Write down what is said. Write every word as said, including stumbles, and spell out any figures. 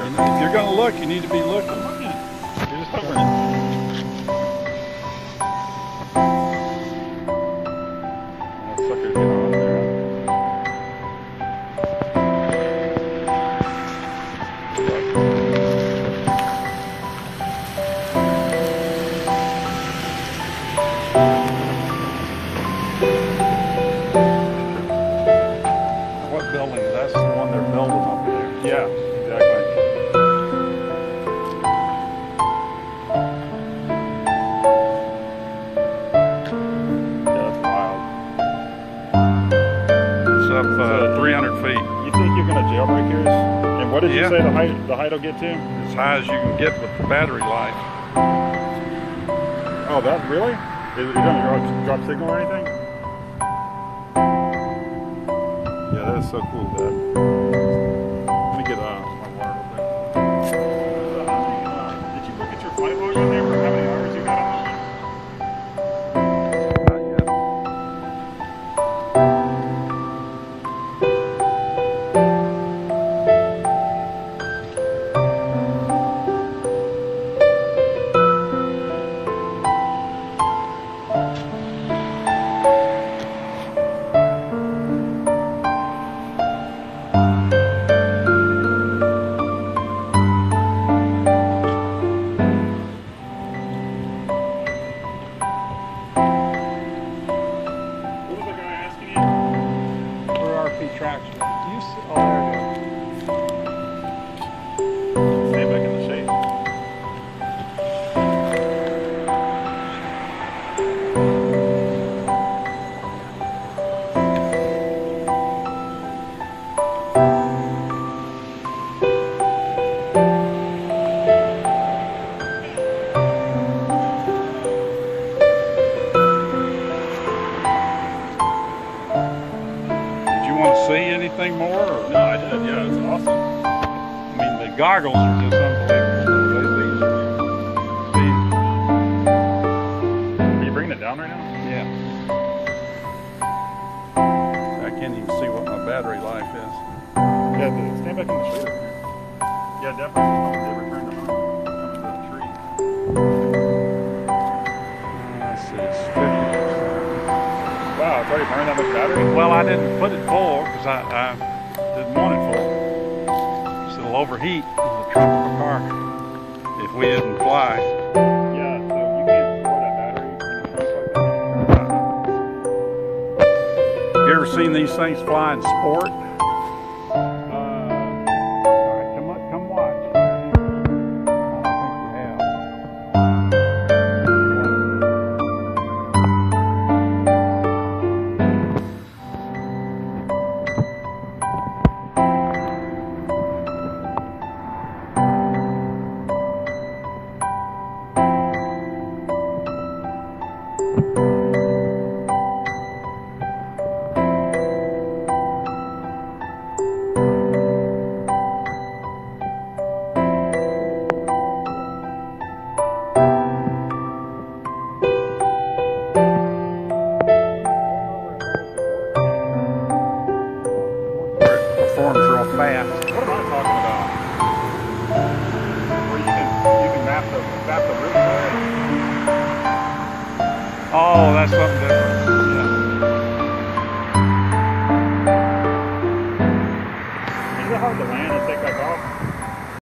mean, if you're going to look, you need to be looking. You're just hovering. That sucker's getting on there. What building? That's the one they're building up there. Yeah, exactly. Uh, three hundred feet. You think you're going to jailbreak yours? And what did yeah. you say the height the height will get to? As high as you can get with the battery life. Oh, that really? Is it going to drop, drop signal or anything? Yeah, that is so cool, Dad. Let me get uh, my water real quick. Uh, did you look at your flight log on there for how many hours you got on? Traction. You see, oh, there you go. Stay back in the shade. See anything more? Or? No, I did. Yeah, it's awesome. I mean, the goggles are just unbelievable. They, are you bringing it down right now? Yeah. I can't even see what my battery life is. Yeah, dude, stand back in the shade. Yeah, definitely. They returned to home. Coming to the tree. Let's see, it's fifty percent. Wow, it's already burned that much battery? Well, I didn't put it full because I, I didn't want it full. So it'll overheat in the trunk of a car if we didn't fly. Yeah, so you can't store that battery in the trunk like that. Uh-huh. Have you ever seen these things fly in sport? Fast. What am I talking about? Where you can you can map the map the route there. Oh, that's something different. Yeah. Is it hard to land and take back off?